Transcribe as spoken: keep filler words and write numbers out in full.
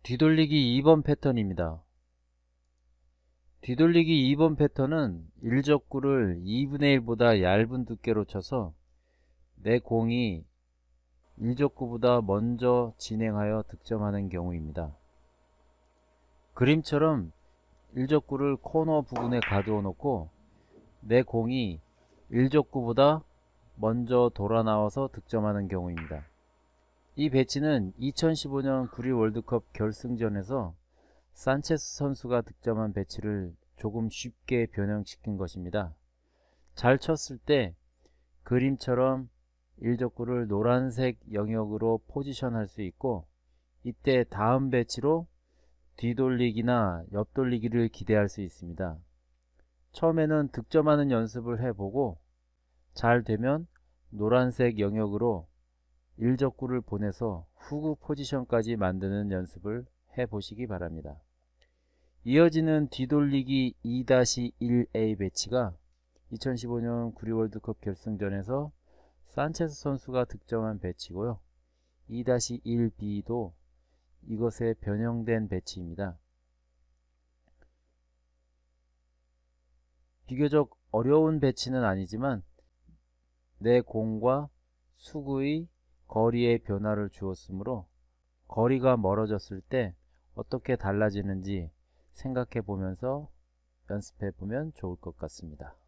뒤돌리기 이 번 패턴입니다. 뒤돌리기 이 번 패턴은 일적구를 이분의 일보다 얇은 두께로 쳐서 내 공이 일적구보다 먼저 진행하여 득점하는 경우입니다. 그림처럼 일적구를 코너 부분에 가두어 놓고 내 공이 일적구보다 먼저 돌아 나와서 득점하는 경우입니다. 이 배치는 이천십오 년 구리 월드컵 결승전에서 산체스 선수가 득점한 배치를 조금 쉽게 변형시킨 것입니다. 잘 쳤을 때 그림처럼 일적구를 노란색 영역으로 포지션할 수 있고, 이때 다음 배치로 뒤돌리기나 옆돌리기를 기대할 수 있습니다. 처음에는 득점하는 연습을 해보고 잘 되면 노란색 영역으로 일적구를 보내서 후구 포지션까지 만드는 연습을 해보시기 바랍니다. 이어지는 뒤돌리기 이 일 에이 배치가 이천십오 년 구리 월드컵 결승전에서 산체스 선수가 득점한 배치고요. 이 일 비도 이것의 변형된 배치입니다. 비교적 어려운 배치는 아니지만 내 공과 수구의 거리의 변화를 주었으므로 거리가 멀어졌을 때 어떻게 달라지는지 생각해 보면서 연습해 보면 좋을 것 같습니다.